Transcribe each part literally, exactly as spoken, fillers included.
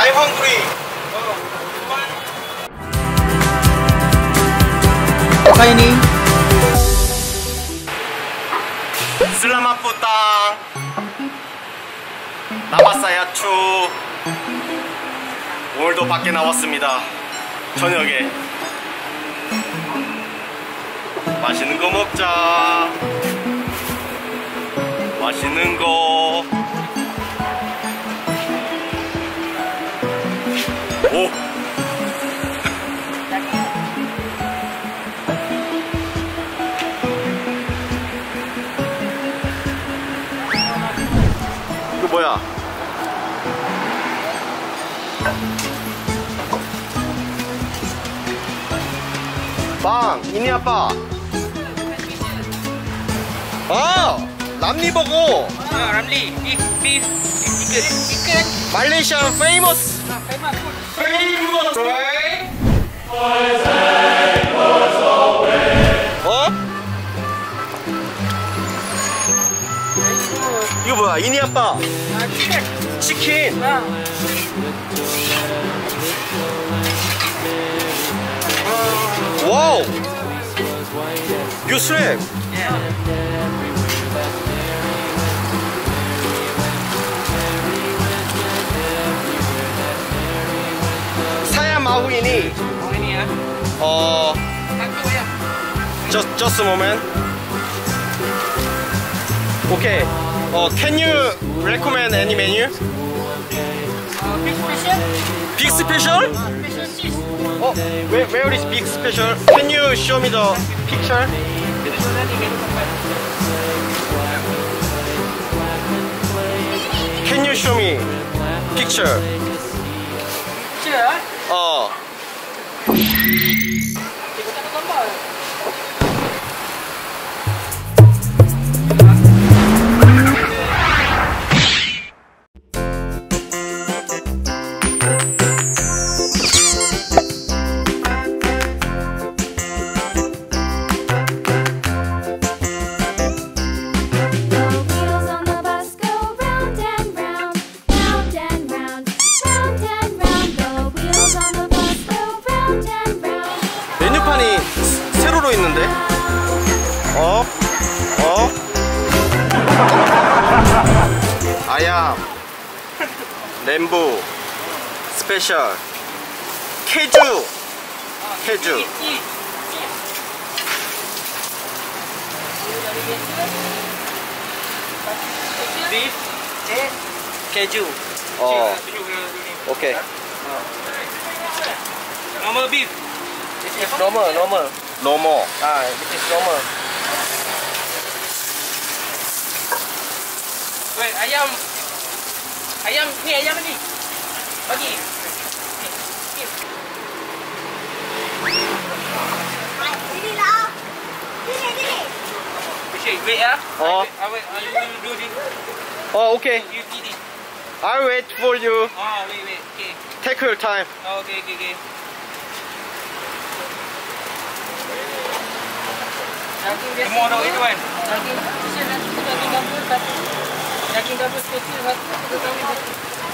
I'm hungry. Okay ni. Selamat petang. Nama saya Chu. 오늘도 밖에 나왔습니다. 저녁에 맛있는 거 먹자. 맛있는 거. 오. 이거 뭐야? 빵! 이니 아빠! 아! 람리버거! Ah, Ramli, beef, beef, chicken, chicken. Malaysia famous! Ah, famous food. Famous! Right? 어? 이거 뭐야? 이니 아빠! Ah, chicken. 치킨! Ah. 와우! You shrimp! Yeah. 사야 마후이니 Oh, ini ya. 어... Satu ya. just, just a moment. Okay. 어, can you recommend any menu? Uh, beef special. Big special? Ah, special cheese. 어, where, where is big special? Can you show me the picture? Can you show me picture? Sure. 어. Kita tak ada gambar. 메뉴판이 세로로 있는데? 어? 어? 아얌 램보 스페셜 케주 케주 Beef, cheese, keju. 어 오케이 Normal beef. This is normal, normal. 노모 Ah, this is normal. Wait, ayam. Ayam ni ayam ni. Bagi. Ni. Sini lah. Sini, sini. Wait, wait ya. Oh. I wait, I will do this. 어 오케이 You eat it. I'll wait for you. Ah, wait, wait. Okay. Take your time. Oh, okay, okay, okay. Daging biasa. Semua dah itu kan? Daging special satu, daging gabus satu. Daging gabus special satu, daging satu.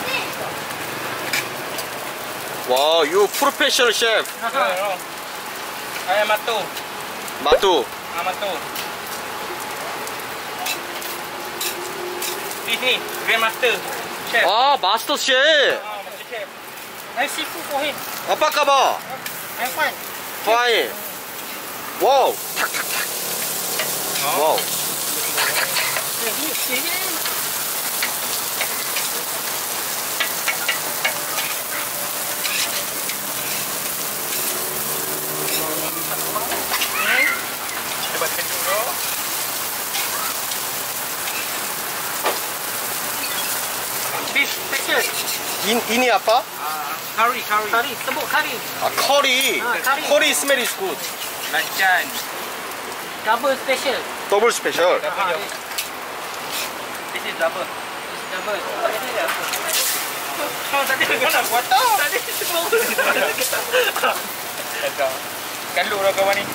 와, you professional chef. Ayam matu. 마뚜. Ah, matu. This ni, Grandmaster Chef. 아, 마스터 셰프. Ah, Master Chef. Nice seafood for him. 아빠 까봐. I'm fine. 파인. 와우. 탁탁탁. 와우. Ini, ini. Hebatkan dulu. Beef special. 인, 이니 아빠? Ah, curry, curry. Curry, sebut curry. 아, 커리. 아, 커리. 커리 smell is good. Lancan. Double special. 더블 스페셜. Double ah, this is double. This is double. Ini dia apa? Oh, tadi kau nak buat tau. Tadi semua. Kan lu lah kawan ni.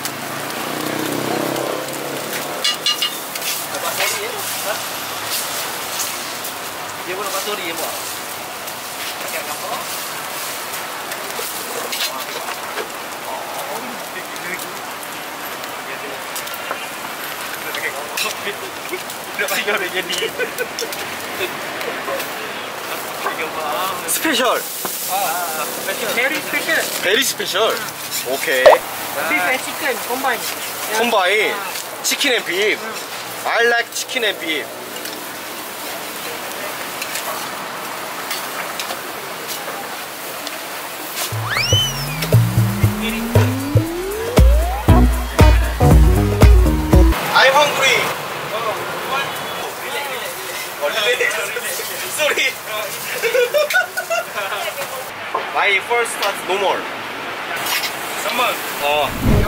Dapat sorry ya? Ha? Dia pun dapat sorry ya buat. Pakai gambar. 스페셜. Very special. 베리 스페셜. 오케이. Beef and chicken combine. 콤바인. 치킨 앤 비프. I like 치킨 앤 비프. I'm hungry. Sorry. My first start no more. Sambal. 어.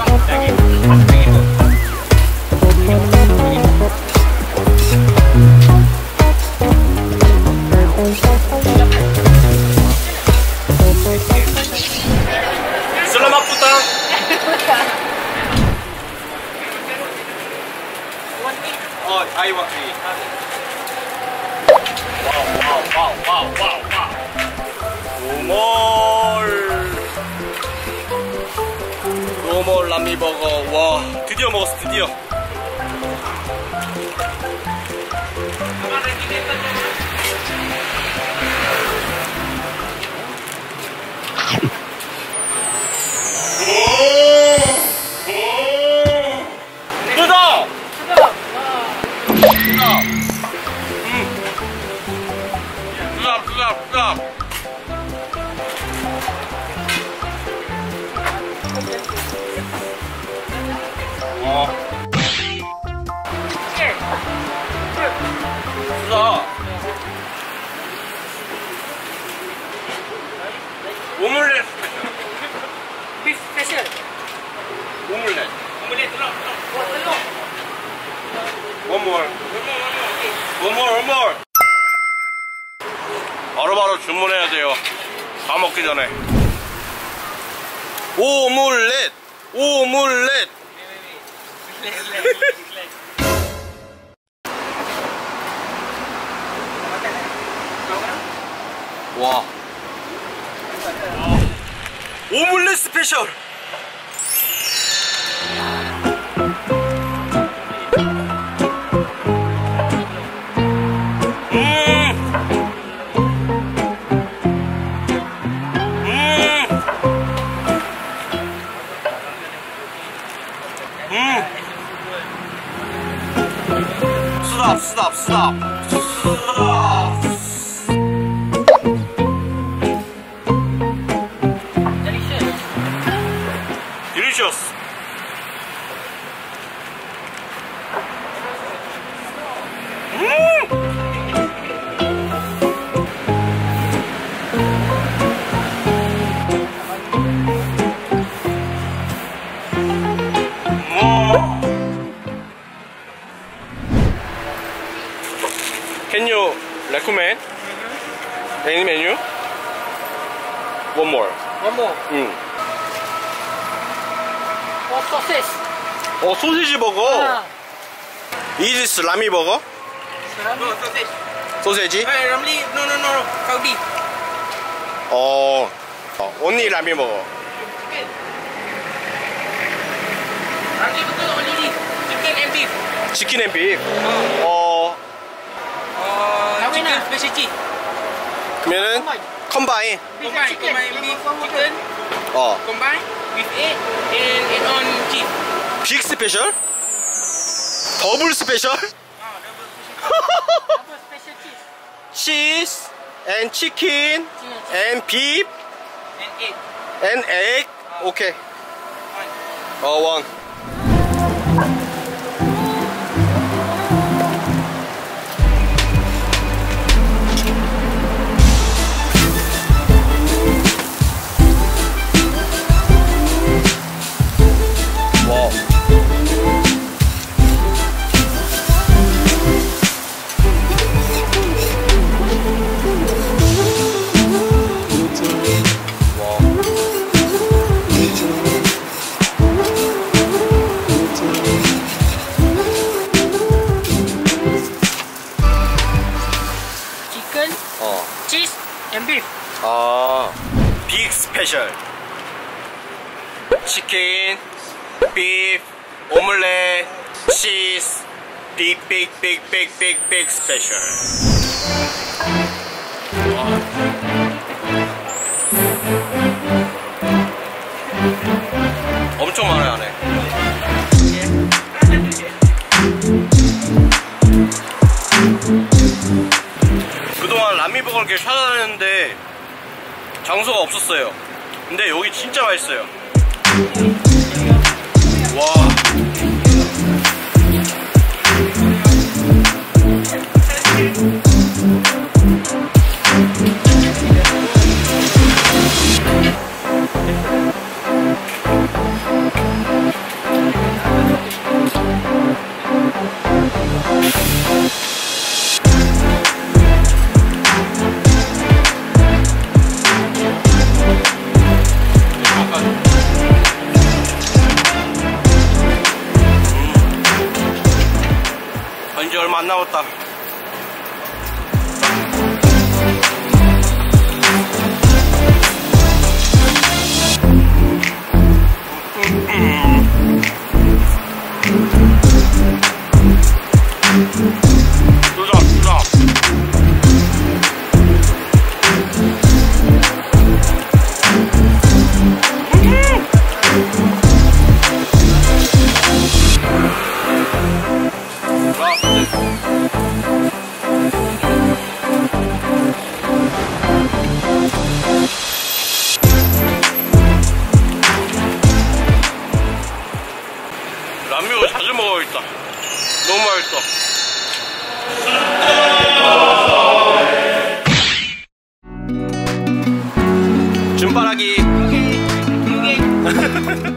Selamat petang. Oh, I want to eat. Wow, wow, wow, wow, wow, wow. 노멀. 노멀 남미버거. 와, 드디어 먹었어, 드디어. 뜨다! 뜨다! 음. 뜨다, 뜨다, 뜨다. 어. 뜨다. 오믈렛 스페셜. Beef special. 오믈렛. Boleh telur. Buat telur. One more. One more, one more. Okay. One more, one more. 바로바로 주문해야 돼요. 다 먹기 전에. 오믈렛. 오믈렛. 와. 오믈렛 스페셜. Stop, stop, stop. Stop. Delicious. Delicious. 음! Can you recommend any menu? One more. One more. 응. Oh, sausage. 어, 소시지 버거. Ah. Is this 라미 버거? No, sausage. 소세지? Hey, Ramli, no, no, no, no. Saudi. 어, 어, only 라미 버거. Chicken. Ramli betul only chicken and beef. 치킨 앤 비프. 어, Uh, chicken specialty. 그러면은 컴바인. Beef and chicken. Combine beef, chicken. 어, Combine with egg and add on cheese. 빅 스페셜? 더블 스페셜? Ah, double special cheese. 치즈 앤 치킨 앤 비프 And egg. 앤 에그. 오케이. 어, 원. 와우. 와우. 아, 빅 스페셜. 치킨, 비프, 오믈렛, 치즈, 빅, 빅, 빅, 빅, 빅, 빅 스페셜. 와. 엄청 많아요, 안에. 그동안 라미버거를 이렇게 찾아다녔는데 장소가 없었어요. 근데 여기 진짜 맛있어요. 와. 이제 얼마 안 남았다. 뚜덕 뚜덕. 라면을 자주 먹어야겠다. 너무 맛있어. 준바라기. 오케이. 오케이.